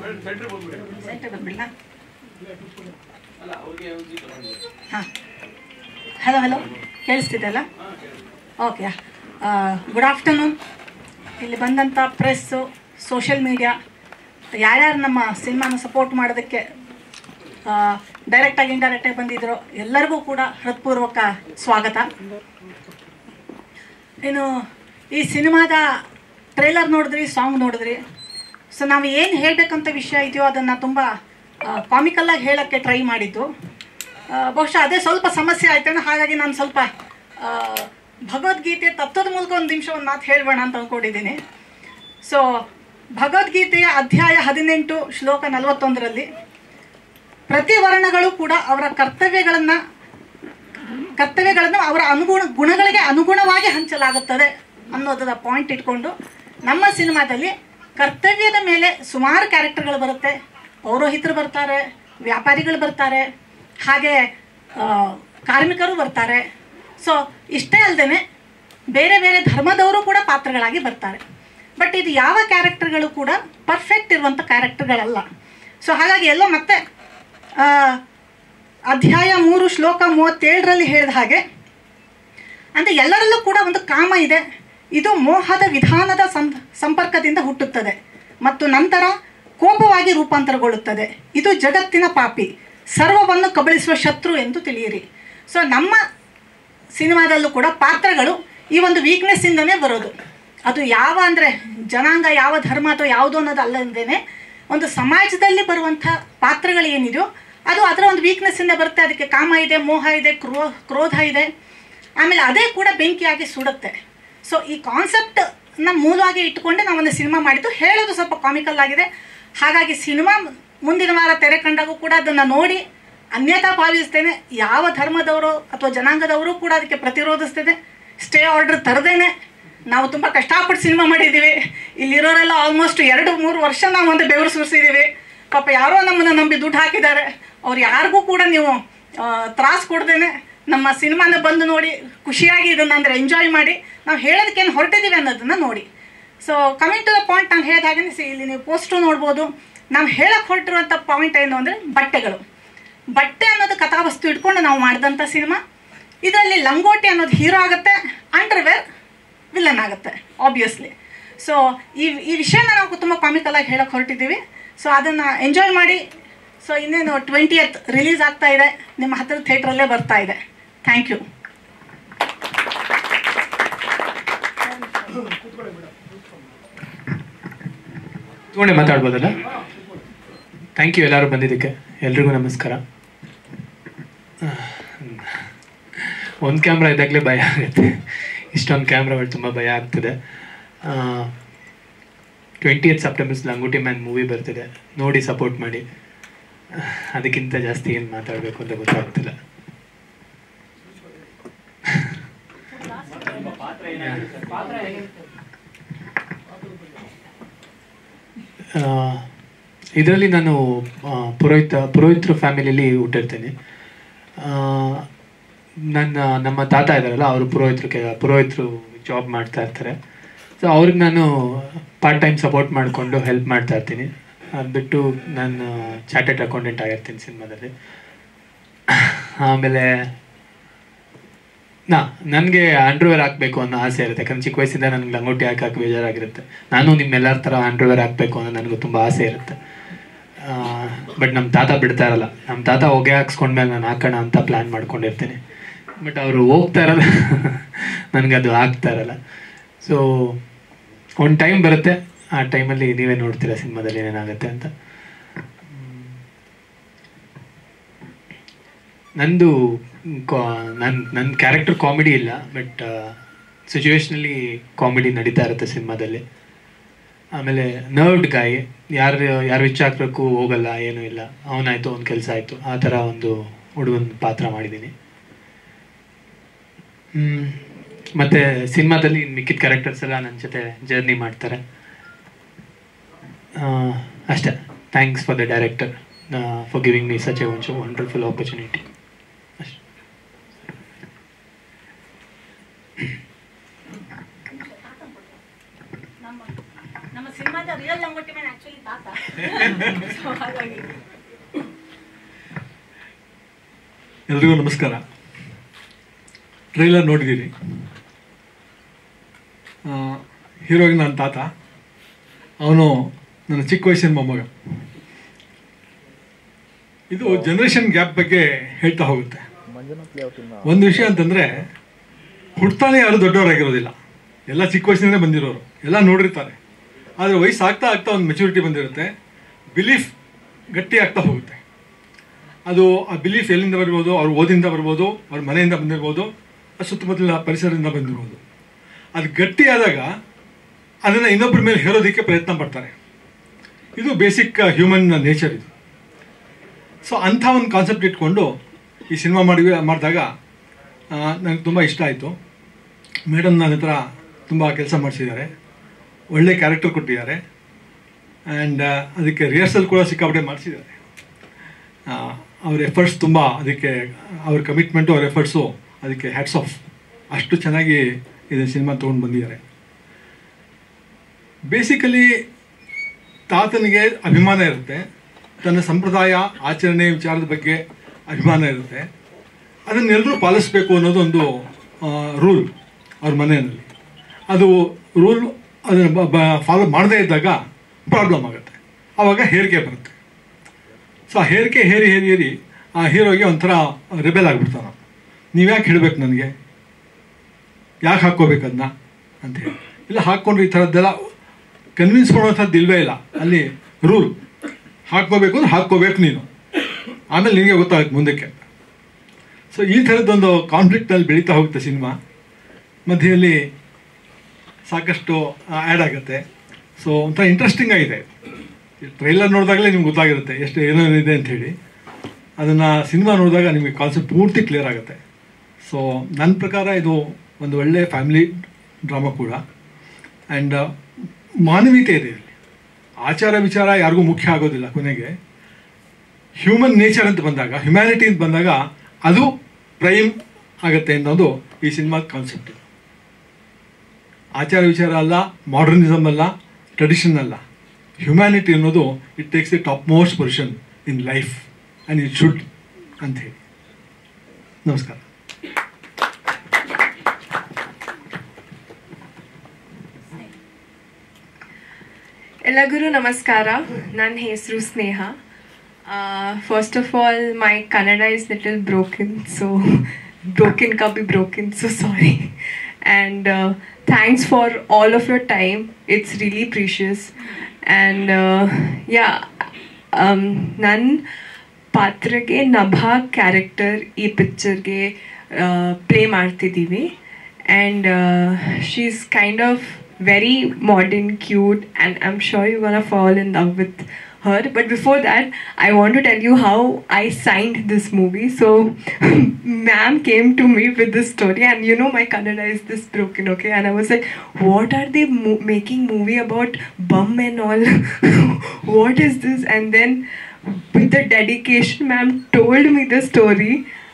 Centre ಬಂದ್ಬಿಡ್ಲ. ಹಾಂ, hello hello, ಕೇಳಿಸ್ತಿದ್ದಲ್ಲ? Okay, good afternoon. ಇಲ್ಲಿ ಬಂದಂಥ ಪ್ರೆಸ್ಸು, ಸೋಷಿಯಲ್ ಮೀಡಿಯಾ, ಯಾರ್ಯಾರು ನಮ್ಮ ಸಿನಿಮಾನ ಸಪೋರ್ಟ್ ಮಾಡೋದಕ್ಕೆ ಡೈರೆಕ್ಟಾಗಿ ಇಂಡೈರೆಕ್ಟಾಗಿ ಬಂದಿದ್ರು ಎಲ್ಲರಿಗೂ ಕೂಡ ಹೃತ್ಪೂರ್ವಕ ಸ್ವಾಗತ. ಇನ್ನು ಈ ಸಿನಿಮಾದ ಟ್ರೇಲರ್ ನೋಡಿದ್ರಿ, ಸಾಂಗ್ ನೋಡಿದ್ರಿ. ಸೊ ನಾವು ಏನು ಹೇಳಬೇಕಂತ ವಿಷಯ ಇದೆಯೋ ಅದನ್ನು ತುಂಬ ಕಾಮಿಕಲ್ಲಾಗಿ ಹೇಳೋಕ್ಕೆ ಟ್ರೈ ಮಾಡಿದ್ದು. ಬಹುಶಃ ಅದೇ ಸ್ವಲ್ಪ ಸಮಸ್ಯೆ ಆಯ್ತೇನೋ, ಹಾಗಾಗಿ ನಾನು ಸ್ವಲ್ಪ ಭಗವದ್ಗೀತೆ ತತ್ವದ ಮೂಲಕ ಒಂದು ನಿಮಿಷ ಒಂದು ಮಾತು ಹೇಳಬೇಡ ಅಂತ ಅಂದ್ಕೊಂಡಿದ್ದೀನಿ. ಸೊ ಭಗವದ್ಗೀತೆಯ ಅಧ್ಯಾಯ 18 ಶ್ಲೋಕ 41ರಲ್ಲಿ ಪ್ರತಿ ವರ್ಣಗಳು ಕೂಡ ಅವರ ಕರ್ತವ್ಯಗಳನ್ನು ಅವರ ಗುಣಗಳಿಗೆ ಅನುಗುಣವಾಗಿ ಹಂಚಲಾಗುತ್ತದೆ ಅನ್ನೋದರ ಪಾಯಿಂಟ್ ಇಟ್ಕೊಂಡು ನಮ್ಮ ಸಿನಿಮಾದಲ್ಲಿ ಕರ್ತವ್ಯದ ಮೇಲೆ ಸುಮಾರು ಕ್ಯಾರೆಕ್ಟರ್ಗಳು ಬರುತ್ತೆ. ಪೌರೋಹಿತರು ಬರ್ತಾರೆ, ವ್ಯಾಪಾರಿಗಳು ಬರ್ತಾರೆ, ಹಾಗೆ ಕಾರ್ಮಿಕರು ಬರ್ತಾರೆ. ಸೊ ಇಷ್ಟೇ ಅಲ್ಲದೆ ಬೇರೆ ಬೇರೆ ಧರ್ಮದವರು ಕೂಡ ಪಾತ್ರಗಳಾಗಿ ಬರ್ತಾರೆ. ಬಟ್ ಇದು ಯಾವ ಕ್ಯಾರೆಕ್ಟರ್ಗಳು ಕೂಡ ಪರ್ಫೆಕ್ಟ್ ಇರುವಂಥ ಕ್ಯಾರೆಕ್ಟರ್ಗಳಲ್ಲ. ಸೊ ಹಾಗಾಗಿ ಎಲ್ಲೋ ಮತ್ತೆ ಅಧ್ಯಾಯ 3 ಶ್ಲೋಕ 37ರಲ್ಲಿ ಹೇಳಿದ ಹಾಗೆ ಅಂದರೆ ಎಲ್ಲರಲ್ಲೂ ಕೂಡ ಒಂದು ಕಾಮ ಇದೆ. ಇದು ಮೋಹದ ವಿಧಾನದ ಸಂಪರ್ಕದಿಂದ ಹುಟ್ಟುತ್ತದೆ ಮತ್ತು ನಂತರ ಕೋಪವಾಗಿ ರೂಪಾಂತರಗೊಳ್ಳುತ್ತದೆ. ಇದು ಜಗತ್ತಿನ ಪಾಪಿ, ಸರ್ವವನ್ನು ಕಬಳಿಸುವ ಶತ್ರು ಎಂದು ತಿಳಿಯಿರಿ. ಸೊ ನಮ್ಮ ಸಿನಿಮಾದಲ್ಲೂ ಕೂಡ ಪಾತ್ರಗಳು ಈ ಒಂದು ವೀಕ್ನೆಸ್ಸಿಂದನೇ ಬರೋದು. ಅದು ಯಾವ ಅಂದರೆ ಜನಾಂಗ, ಯಾವ ಧರ್ಮ ಅಥವಾ ಯಾವುದು ಅನ್ನೋದು ಅಲ್ಲದೇನೆ ಒಂದು ಸಮಾಜದಲ್ಲಿ ಬರುವಂಥ ಪಾತ್ರಗಳು ಏನಿದೆಯೋ ಅದು ಅದರ ಒಂದು ವೀಕ್ನೆಸ್ಸಿಂದ ಬರುತ್ತೆ. ಅದಕ್ಕೆ ಕಾಮ ಇದೆ, ಮೋಹ ಇದೆ, ಕ್ರೋಧ ಇದೆ, ಆಮೇಲೆ ಅದೇ ಕೂಡ ಬೆಂಕಿಯಾಗಿ ಸುಡುತ್ತೆ. ಸೊ ಈ ಕಾನ್ಸೆಪ್ಟನ್ನ ಮೂಲವಾಗಿ ಇಟ್ಟುಕೊಂಡೆ ನಾವೊಂದು ಸಿನಿಮಾ ಮಾಡಿದ್ದು. ಹೇಳೋದು ಸ್ವಲ್ಪ ಕಾಮಿಕಲ್ ಆಗಿದೆ. ಹಾಗಾಗಿ ಸಿನಿಮಾ ಮುಂದಿನ ವಾರ ತೆರೆ ಕಂಡಾಗೂ ಕೂಡ ಅದನ್ನು ನೋಡಿ ಅನ್ಯತಾ ಭಾವಿಸ್ತೇನೆ. ಯಾವ ಧರ್ಮದವರು ಅಥವಾ ಜನಾಂಗದವರು ಕೂಡ ಅದಕ್ಕೆ ಪ್ರತಿರೋಧಿಸ್ತೇನೆ. ಸ್ಟೇ ಆರ್ಡರ್ ತರದೇನೆ ನಾವು ತುಂಬ ಕಷ್ಟಪಟ್ಟು ಸಿನಿಮಾ ಮಾಡಿದ್ದೀವಿ. ಇಲ್ಲಿರೋರೆಲ್ಲ ಆಲ್ಮೋಸ್ಟ್ 2-3 ವರ್ಷ ನಾವು ಒಂದು ಬೆವರು ಸುರಿಸಿದ್ದೀವಿ. ಪಾಪ ಯಾರೋ ನಮ್ಮನ್ನು ನಂಬಿ ದುಡ್ಡು ಹಾಕಿದ್ದಾರೆ. ಅವ್ರು ಯಾರಿಗೂ ಕೂಡ ನೀವು ತ್ರಾಸು ಕೊಡ್ದೇನೆ ನಮ್ಮ ಸಿನಿಮಾನ ಬಂದು ನೋಡಿ ಖುಷಿಯಾಗಿ ಇದನ್ನು ಅಂದರೆ ಎಂಜಾಯ್ ಮಾಡಿ ನಾವು ಹೇಳೋದಕ್ಕೇನು ಹೊರಟಿದ್ದೀವಿ ಅನ್ನೋದನ್ನು ನೋಡಿ. So coming to the point, ನಾನು ಹೇಳಿದ ಹಾಗೆ ಇಲ್ಲಿ ನೀವು ಪೋಸ್ಟು ನೋಡ್ಬೋದು. ನಾವು ಹೇಳಕ್ಕೆ ಹೊರಟಿರುವಂಥ ಪಾಯಿಂಟ್ ಏನು ಅಂದರೆ ಬಟ್ಟೆಗಳು. ಬಟ್ಟೆ ಅನ್ನೋದು ಕಥಾವಸ್ತು ಇಟ್ಕೊಂಡು ನಾವು ಮಾಡಿದಂಥ ಸಿನಿಮಾ. ಇದರಲ್ಲಿ ಲಂಗೋಟಿ ಅನ್ನೋದು ಹೀರೋ ಆಗುತ್ತೆ, ಅಂಡರ್ವೇರ್ ವಿಲನ್ ಆಗುತ್ತೆ ಆಬ್ವಿಯಸ್ಲಿ. ಸೊ ಈ ವಿಷಯನ ನಾವು ತುಂಬ ಕಾಮಿಕಲಾಗಿ ಹೇಳಕ್ಕೆ ಹೊರಟಿದ್ದೀವಿ. ಸೊ ಅದನ್ನು ಎಂಜಾಯ್ ಮಾಡಿ. ಸೊ ಇನ್ನೇನು 20th ರಿಲೀಸ್ ಆಗ್ತಾ ಇದೆ, ನಿಮ್ಮ ಹತ್ತಿರ ಥಿಯೇಟ್ರಲ್ಲೇ ಬರ್ತಾ ಇದೆ. Thank you. ತಗೊಂಡೆ ಮಾತಾಡ್ಬೋದಲ್ಲ? ಥ್ಯಾಂಕ್ ಯು ಎಲ್ಲರೂ ಬಂದಿದ್ದಕ್ಕೆ. ಎಲ್ರಿಗೂ ನಮಸ್ಕಾರ. ಒಂದು ಕ್ಯಾಮ್ರಾ ಇದ್ದಾಗಲೇ ಭಯ ಆಗುತ್ತೆ. ಇಷ್ಟೊಂದು ಕ್ಯಾಮ್ರಾಗಳು ತುಂಬ ಭಯ ಆಗ್ತಿದೆ. 20th ಸೆಪ್ಟೆಂಬರ್ ಲಂಗೋಟಿ ಮ್ಯಾನ್ ಮೂವಿ ಬರ್ತಿದೆ, ನೋಡಿ ಸಪೋರ್ಟ್ ಮಾಡಿ. ಅದಕ್ಕಿಂತ ಜಾಸ್ತಿ ಏನು ಮಾತಾಡಬೇಕು ಅಂತ ಗೊತ್ತಾಗ್ತಿಲ್ಲ. ಇದರಲ್ಲಿ ನಾನು ಪುರೋಹಿತರು ಫ್ಯಾಮಿಲಿಯಲ್ಲಿ ಹುಟ್ಟಿರ್ತೇನೆ. ನಮ್ಮ ತಾತ ಇದ್ದಾರಲ್ಲ, ಅವರು ಪುರೋಹಿತರು ಜಾಬ್ ಮಾಡ್ತಾ ಇರ್ತಾರೆ. ಸೊ ಅವ್ರಿಗೆ ನಾನು ಪಾರ್ಟ್ ಟೈಮ್ ಸಪೋರ್ಟ್ ಮಾಡಿಕೊಂಡು ಹೆಲ್ಪ್ ಮಾಡ್ತಾ ಇರ್ತೀನಿ. ಅದು ಬಿಟ್ಟು ನಾನು ಚಾರ್ಟೆಡ್ ಅಕೌಂಟೆಂಟ್ ಆಗಿರ್ತೀನಿ ಸಿನಿಮಾದಲ್ಲಿ. ಆಮೇಲೆ ನನಗೆ ಅಂಡರ್ವೇರ್ ಹಾಕಬೇಕು ಅನ್ನೋ ಆಸೆ ಇರುತ್ತೆ. ಯಾಕಂದ್ರೆ ಚಿಕ್ಕ ವಯಸ್ಸಿಂದ ನನಗೆ ಲಂಗೋಟಿ ಹಾಕಕ್ಕೆ ಬೇಜಾರಾಗಿರುತ್ತೆ. ನಾನು ನಿಮ್ಮೆಲ್ಲರ ಥರ ಅಂಡರ್ವೇರ್ ಹಾಕಬೇಕು ಅನ್ನೋ ನನಗೂ ತುಂಬ ಆಸೆ ಇರುತ್ತೆ. ಬಟ್ ನಮ್ಮ ತಾತ ಬಿಡ್ತಾ ಇರಲ್ಲ. ನಮ್ಮ ತಾತ ಹೊಗೆ ಹಾಕ್ಸ್ಕೊಂಡ್ಮೇಲೆ ನಾನು ಹಾಕೋಣ ಅಂತ ಪ್ಲ್ಯಾನ್ ಮಾಡ್ಕೊಂಡಿರ್ತೀನಿ. ಬಟ್ ಅವರು ಹೋಗ್ತಾ ಇರಲ್ಲ, ನನಗದು ಆಗ್ತಾ ಇರಲ್ಲ. ಸೊ ಒಂದು ಟೈಮ್ ಬರುತ್ತೆ, ಆ ಟೈಮಲ್ಲಿ ನೀವೇ ನೋಡ್ತೀರಾ ಸಿನಿಮಾದಲ್ಲಿ ಏನೇನಾಗುತ್ತೆ ಅಂತ. ನನ್ನ ಕ್ಯಾರೆಕ್ಟರ್ ಕಾಮಿಡಿ ಇಲ್ಲ, ಬಟ್ ಸಿಚುವೇಶ್ನಲ್ಲಿ ಕಾಮಿಡಿ ನಡೀತಾ ಇರುತ್ತೆ ಸಿನಿಮಾದಲ್ಲಿ. ಆಮೇಲೆ ನರ್ವ್ಡ್ ಗಾಯ್, ಯಾರು ವಿಚಾರಕ್ಕೂ ಹೋಗಲ್ಲ, ಏನೂ ಇಲ್ಲ, ಅವನಾಯಿತು ಅವ್ನ ಕೆಲಸ ಆಯಿತು, ಆ ಥರ ಒಂದು ಹುಡುಗನ ಪಾತ್ರ ಮಾಡಿದ್ದೀನಿ. ಮತ್ತು ಸಿನಿಮಾದಲ್ಲಿ ಮಿಕ್ಕಿದ ಕ್ಯಾರೆಕ್ಟರ್ಸ್ ಎಲ್ಲ ನನ್ನ ಜೊತೆ ಜರ್ನಿ ಮಾಡ್ತಾರೆ. ಅಷ್ಟೇ. Thanks for the director for giving me such a wonderful opportunity. ಅಷ್ಟೇ. ನಮ್ಮ ಸಿನಿಮಾದ ರಿಯಲ್ ಲಂಗೋಟಿ ಮ್ಯಾನ್ ಆಕ್ಚುಲಿ ತಾತ. So ಹಾಗಾಗಿ ಎಲ್ರಿಗೂ ನಮಸ್ಕಾರ. ಟ್ರೈಲರ್ ನೋಡಿದ್ದೀರಿ. ಹೀರೋಗೆ ನನ್ನ ತಾತ, ಅವನು ನನ್ನ ಚಿಕ್ಕ ವಯಸ್ಸಿನ ಮೊಮ್ಮಗ. ಇದು ಜನರೇಷನ್ ಗ್ಯಾಪ್ ಬಗ್ಗೆ ಹೇಳ್ತಾ ಹೋಗುತ್ತೆ. ಒಂದು ವಿಷಯ ಅಂತಂದರೆ, ಹುಡ್ತಾನೆ ಯಾರು ದೊಡ್ಡವರಾಗಿರೋದಿಲ್ಲ, ಎಲ್ಲ ಚಿಕ್ಕ ವಯಸ್ಸಿನಿಂದ ಬಂದಿರೋರು, ಎಲ್ಲ ನೋಡಿರ್ತಾರೆ. ಆದರೆ ವಯಸ್ಸು ಆಗ್ತಾ ಆಗ್ತಾ ಒಂದು ಮೆಚುರಿಟಿ ಬಂದಿರುತ್ತೆ, ಬಿಲೀಫ್ ಗಟ್ಟಿ ಆಗ್ತಾ ಹೋಗುತ್ತೆ. ಅದು ಆ ಬಿಲೀಫ್ ಎಲ್ಲಿಂದ ಬರ್ಬೋದು, ಅವ್ರ ಓದಿಂದ ಬರ್ಬೋದು, ಅವ್ರ ಮನೆಯಿಂದ ಬಂದಿರ್ಬೋದು, ಸುತ್ತಮುತ್ತಲಿನ ಪರಿಸರದಿಂದ ಬಂದಿರ್ಬೋದು. ಅದು ಗಟ್ಟಿಯಾದಾಗ ಅದನ್ನು ಇನ್ನೊಬ್ಬರ ಮೇಲೆ ಹೇರೋದಕ್ಕೆ ಪ್ರಯತ್ನ ಪಡ್ತಾರೆ. ಇದು ಬೇಸಿಕ್ ಹ್ಯೂಮನ್ ನೇಚರ್ ಇದು. ಸೊ ಅಂಥ ಒಂದು ಕಾನ್ಸೆಪ್ಟ್ ಇಟ್ಕೊಂಡು ಈ ಸಿನಿಮಾ ಮಾಡಿದಾಗ ನನಗೆ ತುಂಬ ಇಷ್ಟ ಆಯಿತು. ಮೇಡಮ್ ನನ್ನ ಹತ್ರ ತುಂಬ ಕೆಲಸ ಮಾಡಿಸಿದ್ದಾರೆ, ಒಳ್ಳೆ ಕ್ಯಾರೆಕ್ಟರ್ ಕೊಟ್ಟಿದ್ದಾರೆ, ಆ್ಯಂಡ್ ಅದಕ್ಕೆ ರಿಹರ್ಸಲ್ ಕೂಡ ಸಿಕ್ಕಾಪಟ್ಟೆ ಮಾಡಿಸಿದ್ದಾರೆ. ಅವ್ರ ಎಫರ್ಟ್ಸ್ ತುಂಬ, ಅದಕ್ಕೆ ಅವ್ರ ಕಮಿಟ್ಮೆಂಟು, ಅವ್ರ ಎಫರ್ಟ್ಸು, ಅದಕ್ಕೆ ಹ್ಯಾಟ್ಸ್ ಆಫ್. ಅಷ್ಟು ಚೆನ್ನಾಗಿ ಇದನ್ನು ಸಿನಿಮಾ ತೊಗೊಂಡು ಬಂದಿದ್ದಾರೆ. ಬೇಸಿಕಲಿ ತಾತನಿಗೆ ಅಭಿಮಾನ ಇರುತ್ತೆ, ತನ್ನ ಸಂಪ್ರದಾಯ ಆಚರಣೆ ವಿಚಾರದ ಬಗ್ಗೆ ಅಭಿಮಾನ ಇರುತ್ತೆ. ಅದನ್ನೆಲ್ಲರೂ ಪಾಲಿಸಬೇಕು ಅನ್ನೋದೊಂದು ರೂಲ್ ಅವ್ರ ಮನೆಯಲ್ಲಿ. ಅದು ರೂಲ್ ಅದನ್ನು ಫಾಲೋ ಮಾಡದೇ ಇದ್ದಾಗ ಪ್ರಾಬ್ಲಮ್ ಆಗುತ್ತೆ, ಆವಾಗ ಹೇರಿಕೆ ಬರುತ್ತೆ. ಸೊ ಆ ಹೇರಿಕೆ ಹೇರಿ ಆ ಹೀರೋಗೆ ಒಂಥರ ರೆಬೆಲ್ ಆಗಿಬಿಡ್ತಾನೆ. ನೀವ್ಯಾಕೆ ಹೇಳಬೇಕು ನನಗೆ, ಯಾಕೆ ಹಾಕ್ಕೋಬೇಕು ಅದನ್ನ ಅಂತ ಹೇಳಿ. ಇಲ್ಲ ಹಾಕ್ಕೊಂಡ್ರೆ ಈ ಥರದ್ದೆಲ್ಲ ಕನ್ವಿನ್ಸ್ ಮಾಡೋಂಥದ್ದು ಇಲ್ಲವೇ ಇಲ್ಲ. ಅಲ್ಲಿ ರೂಲ್ ಹಾಕ್ಕೋಬೇಕು ಅಂದ್ರೆ ಹಾಕ್ಕೋಬೇಕು ನೀನು, ಆಮೇಲೆ ನಿನಗೆ ಗೊತ್ತಾಗುತ್ತೆ ಮುಂದಕ್ಕೆ. ಸೊ ಈ ಥರದ್ದೊಂದು ಕಾನ್ಫ್ಲಿಕ್ಟಲ್ಲಿ ಬೆಳೀತಾ ಹೋಗುತ್ತೆ ಸಿನಿಮಾ. ಮಧ್ಯದಲ್ಲಿ ಸಾಕಷ್ಟು ಆ್ಯಡ್ ಆಗುತ್ತೆ. ಸೊ ಒಂಥರ ಇಂಟ್ರೆಸ್ಟಿಂಗ್ ಆಗಿದೆ. ಟ್ರೈಲರ್ ನೋಡಿದಾಗಲೇ ನಿಮ್ಗೆ ಗೊತ್ತಾಗಿರುತ್ತೆ ಎಷ್ಟು ಏನೇನಿದೆ ಅಂಥೇಳಿ. ಅದನ್ನು ಸಿನಿಮಾ ನೋಡಿದಾಗ ನಿಮಗೆ ಕಾನ್ಸೆಪ್ಟ್ ಪೂರ್ತಿ ಕ್ಲಿಯರ್ ಆಗುತ್ತೆ. ಸೊ ನನ್ನ ಪ್ರಕಾರ ಇದು ಒಂದು ಒಳ್ಳೆಯ ಫ್ಯಾಮಿಲಿ ಡ್ರಾಮಾ ಕೂಡ. ಆ್ಯಂಡ್ ಮಾನವೀಯತೆ ಇದೆ ಇಲ್ಲಿ. ಆಚಾರ ವಿಚಾರ ಯಾರಿಗೂ ಮುಖ್ಯ ಆಗೋದಿಲ್ಲ. ಕೊನೆಗೆ ಹ್ಯೂಮನ್ ನೇಚರ್ ಅಂತ ಬಂದಾಗ, ಹ್ಯುಮ್ಯಾನಿಟಿ ಅಂತ ಬಂದಾಗ ಅದು ಪ್ರೈಮ್ ಆಗುತ್ತೆ ಅನ್ನೋದು ಈ ಸಿನಿಮಾದ ಕಾನ್ಸೆಪ್ಟ್. ಆಚಾರ ವಿಚಾರ ಅಲ್ಲ, ಮಾಡರ್ನಿಸಮ್ ಅಲ್ಲ, ಟ್ರೆಡಿಷನ್ ಅಲ್ಲ, ಹ್ಯುಮ್ಯಾನಿಟಿ ಅನ್ನೋದು it takes the top most position in life and it should ಅಂತ ಹೇಳಿ. ನಮಸ್ಕಾರ. ಎಲ್ಲರಿಗೂ ನಮಸ್ಕಾರ. ನನ್ನ ಹೆಸರು Sneha. First of all my Kannada is little broken, so broken ka bhi broken, so sorry. And thanks for all of your time, it's really precious. And ನನ್ನ ಪಾತ್ರಗೆ Nabha character ಈ ಪಿಕ್ಚರ್ಗೆ ಪ್ಲೇ ಮಾಡ್ತಿದ್ದೀವಿ. And she is kind of very modern, cute, and I'm sure you're gonna fall in love with her. But before that, I want to tell you how I signed this movie. So ma'am came to me with this story, and you know my Kannada is this broken, okay? And I was like, what are they making movie about bum and all? What is this? And then with the dedication ma'am told me the story,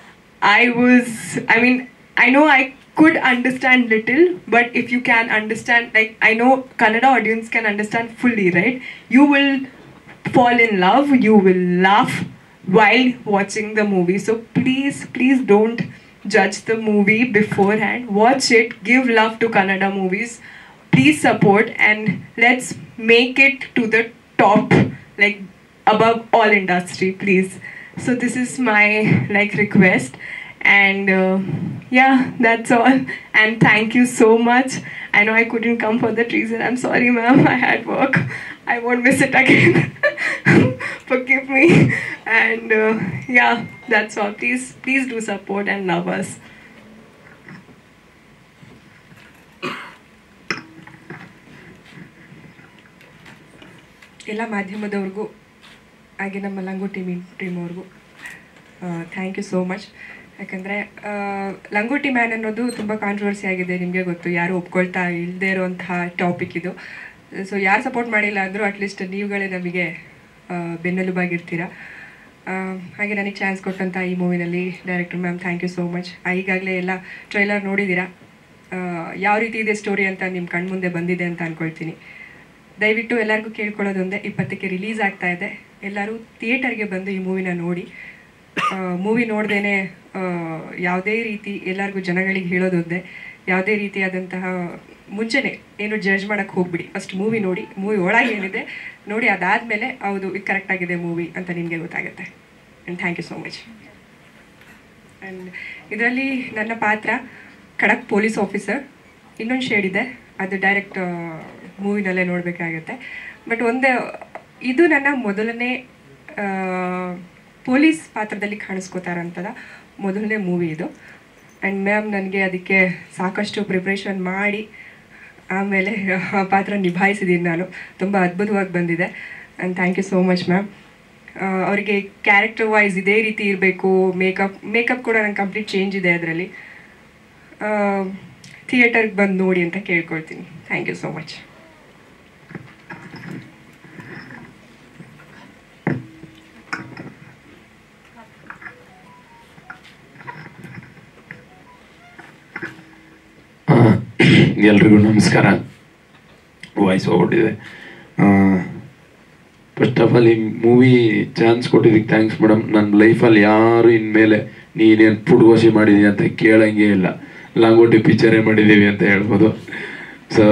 I know I could understand little, but if you can understand, like I know Kannada audience can understand fully, right? You will fall in love, you will laugh while watching the movie. So please don't judge the movie beforehand. Watch it, give love to Kannada movies. Please support and let's make it to the top, like above all industry, please. So this is my request. And that's all. And thank you so much. I know I couldn't come for that reason. I'm sorry ma'am, I had work. I won't miss it again. Forgive me. And that's all. Please do support and love us. ಎಲ್ಲ ಮಾಧ್ಯಮದವ್ರಿಗೂ ಹಾಗೆ ನಮ್ಮ langoti team ಅವ್ರಿಗೂ thank you so much. ಯಾಕಂದರೆ langoti man ಅನ್ನೋದು ತುಂಬ controversy ಆಗಿದೆ, ನಿಮಗೆ ಗೊತ್ತು, ಯಾರು ಒಪ್ಕೊಳ್ತಾ ಇಲ್ಲದೆ ಇರೋವಂತಹ ಟಾಪಿಕ್ ಇದು. ಸೊ ಯಾರು ಸಪೋರ್ಟ್ ಮಾಡಿಲ್ಲ ಅಂದರೂ ಅಟ್ಲೀಸ್ಟ್ ನೀವುಗಳೇ ನಮಗೆ ಬೆನ್ನೆಲುಬಾಗಿರ್ತೀರ. ಹಾಗೆ ನನಗೆ ಚಾನ್ಸ್ ಕೊಟ್ಟಂಥ ಈ ಮೂವಿನಲ್ಲಿ director ma'am thank you so much. ಈಗಾಗಲೇ ಎಲ್ಲ ಟ್ರೈಲರ್ ನೋಡಿದ್ದೀರಾ, ಯಾವ ರೀತಿ ಇದೆ ಸ್ಟೋರಿ ಅಂತ ನಿಮ್ಮ ಕಣ್ಮುಂದೆ ಬಂದಿದೆ ಅಂತ ಅಂದ್ಕೊಳ್ತೀನಿ. ದಯವಿಟ್ಟು ಎಲ್ಲರಿಗೂ ಕೇಳ್ಕೊಳ್ಳೋದೊಂದೇ, 20ಕ್ಕೆ ರಿಲೀಸ್ ಆಗ್ತಾ ಇದೆ. ಎಲ್ಲರೂ ಥಿಯೇಟರ್ಗೆ ಬಂದು ಈ ಮೂವಿನ ನೋಡಿ. ಮೂವಿ ನೋಡ್ದೇನೆ ಯಾವುದೇ ರೀತಿ ಎಲ್ಲರಿಗೂ ಜನಗಳಿಗೆ ಹೇಳೋದೊಂದೇ, ಯಾವುದೇ ರೀತಿಯಾದಂತಹ ಮುಂಚೆನೇ ಏನು ಜಡ್ಜ್ ಮಾಡೋಕ್ಕೆ ಹೋಗ್ಬಿಡಿ. ಫಸ್ಟ್ ಮೂವಿ ನೋಡಿ, ಮೂವಿ ಒಳಗೆ ಏನಿದೆ ನೋಡಿ, ಅದಾದಮೇಲೆ ಹೌದು ಇದು ಕರೆಕ್ಟಾಗಿದೆ ಮೂವಿ ಅಂತ ನಿಮಗೆ ಗೊತ್ತಾಗುತ್ತೆ. And thank you so much. And ಇದರಲ್ಲಿ ನನ್ನ ಪಾತ್ರ ಖಡಕ್ ಪೊಲೀಸ್ ಆಫೀಸರ್. ಇನ್ನೊಂದು ಶೇಡ್ ಇದೆ, ಅದು ಡೈರೆಕ್ಟ್ ಮೂವಿನಲ್ಲೇ ನೋಡಬೇಕಾಗುತ್ತೆ. ಬಟ್ ಇದು ನನ್ನ ಮೊದಲನೇ ಪೊಲೀಸ್ ಪಾತ್ರದಲ್ಲಿ ಕಾಣಿಸ್ಕೋತಾರಂಥದ ಮೊದಲನೇ ಮೂವಿ ಇದು. ಆ್ಯಂಡ್ ಮ್ಯಾಮ್ ನನಗೆ ಅದಕ್ಕೆ ಸಾಕಷ್ಟು ಪ್ರಿಪ್ರೇಷನ್ ಮಾಡಿ ಆಮೇಲೆ ಆ ಪಾತ್ರ ನಿಭಾಯಿಸಿದ್ದೀನಿ ನಾನು. ತುಂಬ ಅದ್ಭುತವಾಗಿ ಬಂದಿದೆ. And thank you so much ma'am. ಅವರಿಗೆ ಕ್ಯಾರೆಕ್ಟರ್ ವೈಸ್ ಇದೇ ರೀತಿ ಇರಬೇಕು. ಮೇಕಪ್ ಕೂಡ ನಂಗೆ ಕಂಪ್ಲೀಟ್ ಚೇಂಜ್ ಇದೆ ಅದರಲ್ಲಿ. ಥಿಯೇಟರ್ಗೆ ಬಂದು ನೋಡಿ ಅಂತ ಕೇಳ್ಕೊಳ್ತೀನಿ. Thank you so much. ಎಲ್ರಿಗೂ ನಮಸ್ಕಾರ. ವಾಯ್ಸ್ ಹೋಗ್ಬಿಟ್ಟಿದೆ. ಫಸ್ಟ್ ಆಫ್ ಆಲ್ ಈ ಮೂವಿ ಚಾನ್ಸ್ ಕೊಟ್ಟಿದ್ದಕ್ಕೆ ಥ್ಯಾಂಕ್ಸ್ ಮೇಡಮ್. ನನ್ನ ಲೈಫಲ್ಲಿ ಯಾರು ಇನ್ಮೇಲೆ ನೀನೇನು ಪುಡ್ಗೋಸಿ ಮಾಡಿದೀನಿ ಅಂತ ಕೇಳಂಗೇ ಇಲ್ಲ. ಲಾಂಗೋಟಿ ಪಿಕ್ಚರೇ ಮಾಡಿದ್ದೀವಿ ಅಂತ ಹೇಳ್ಬೋದು. ಸೊ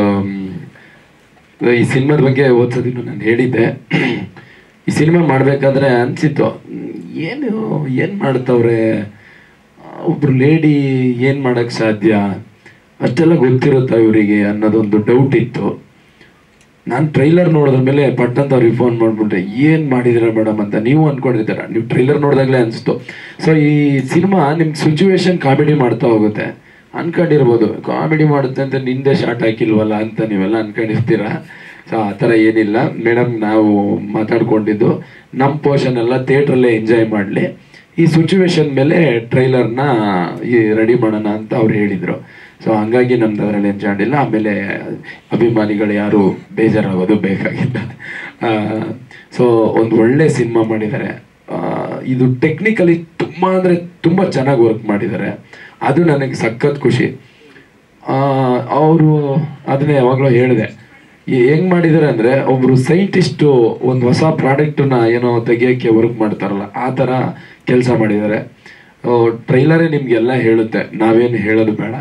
ಈ ಸಿನಿಮಾದ ಬಗ್ಗೆ ಓದ್ಸೋದಿನ್ನು ನಾನು ಹೇಳಿದ್ದೆ. ಈ ಸಿನಿಮಾ ಮಾಡಬೇಕಾದ್ರೆ ಅನಿಸಿತ್ತು, ಏನು ಮಾಡ್ತವ್ರೆ ಒಬ್ರು ಲೇಡಿ, ಏನು ಮಾಡೋಕ್ಕೆ ಸಾಧ್ಯ, ಅಷ್ಟೆಲ್ಲ ಗೊತ್ತಿರುತ್ತಾ ಇವರಿಗೆ ಅನ್ನೋದೊಂದು ಡೌಟ್ ಇತ್ತು. ನಾನು ಟ್ರೈಲರ್ ನೋಡಿದ್ರ ಮೇಲೆ ಪಟ್ಟಂತ ಅವ್ರಿಗೆ ಫೋನ್ ಮಾಡಿಬಿಟ್ರೆ, ಏನು ಮಾಡಿದಿರ ಮೇಡಮ್ ಅಂತ ನೀವು ಅಂದ್ಕೊಂಡಿದ್ದೀರ. ನೀವು ಟ್ರೈಲರ್ ನೋಡಿದಾಗಲೇ ಅನಿಸ್ತು. ಸೊ ಈ ಸಿನಿಮಾ ನಿಮ್ಗೆ ಸಿಚುವೇಶನ್ ಕಾಮಿಡಿ ಮಾಡ್ತಾ ಹೋಗುತ್ತೆ. ಅನ್ಕೊಂಡಿರ್ಬೋದು ಕಾಮಿಡಿ ಮಾಡುತ್ತೆ ಅಂತ ನಿಂದೆ ಶಾರ್ಟ್ ಹಾಕಿಲ್ವಲ್ಲ ಅಂತ ನೀವೆಲ್ಲ ಅನ್ಕೊಂಡಿರ್ತೀರ. ಸೊ ಆ ಥರ ಏನಿಲ್ಲ ಮೇಡಮ್. ನಾವು ಮಾತಾಡ್ಕೊಂಡಿದ್ದು ನಮ್ಮ ಪೋರ್ಷನ್ ಎಲ್ಲ ಥಿಯೇಟ್ರಲ್ಲೇ ಎಂಜಾಯ್ ಮಾಡಲಿ, ಈ ಸಿಚುವೇಶನ್ ಮೇಲೆ ಟ್ರೈಲರ್ನ ರೆಡಿ ಮಾಡೋಣ ಅಂತ ಅವ್ರು ಹೇಳಿದರು. ಸೊ ಹಂಗಾಗಿ ನಮ್ದು ಅದರಲ್ಲಿ ಎಂಜಾಯ್ ಮಾಡಿಲ್ಲ. ಆಮೇಲೆ ಅಭಿಮಾನಿಗಳು ಯಾರು ಬೇಜಾರಾಗೋದು ಬೇಕಾಗಿಲ್ಲ. ಸೊ ಒಂದು ಒಳ್ಳೆ ಸಿನಿಮಾ ಮಾಡಿದ್ದಾರೆ. ಇದು ಟೆಕ್ನಿಕಲಿ ತುಂಬ ಅಂದರೆ ತುಂಬ ಚೆನ್ನಾಗಿ ವರ್ಕ್ ಮಾಡಿದ್ದಾರೆ. ಅದು ನನಗೆ ಸಖತ್ ಖುಷಿ. ಅವರು ಅದನ್ನೇ ಯಾವಾಗಲೂ ಹೇಳಿದೆ, ಹೆಂಗೆ ಮಾಡಿದ್ದಾರೆ ಅಂದರೆ ಒಬ್ಬರು ಸೈಂಟಿಸ್ಟು ಒಂದು ಹೊಸ ಪ್ರಾಡಕ್ಟನ್ನ ಏನೋ ತೆಗಿಯೋಕ್ಕೆ ವರ್ಕ್ ಮಾಡ್ತಾರಲ್ಲ, ಆ ಥರ ಕೆಲಸ ಮಾಡಿದ್ದಾರೆ. ಟ್ರೈಲರೇ ನಿಮಗೆಲ್ಲ ಹೇಳುತ್ತೆ, ನಾವೇನು ಹೇಳೋದು ಬೇಡ.